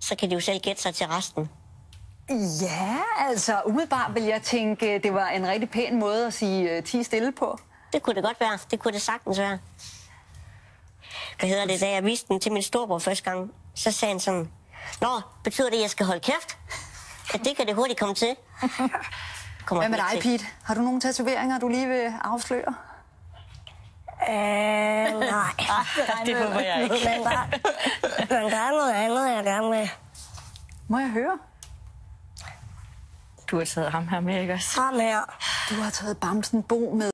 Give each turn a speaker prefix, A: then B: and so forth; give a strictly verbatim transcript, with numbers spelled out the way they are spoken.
A: så kan de jo selv gætte sig til resten.
B: Ja, altså umiddelbart vil jeg tænke, det var en rigtig pæn måde at sige uh, ti stille på.
A: Det kunne det godt være. Det kunne det sagtens være. Hvad hedder det, da jeg viste den til min storebror første gang, så sagde han sådan, nå, betyder det, at jeg skal holde kæft? At det kan det hurtigt komme til. Kommer
B: Hvad med dig, Pete? Har du nogle tatoveringer, du lige vil afsløre?
A: Øh, nej.
C: Det håber jeg ikke.
A: Men der, men der er noget andet, jeg gerne vil.
B: Må jeg høre?
C: Du har taget ham her med, ikke også?
A: Ham her.
B: Du har taget Bamsen Bo med.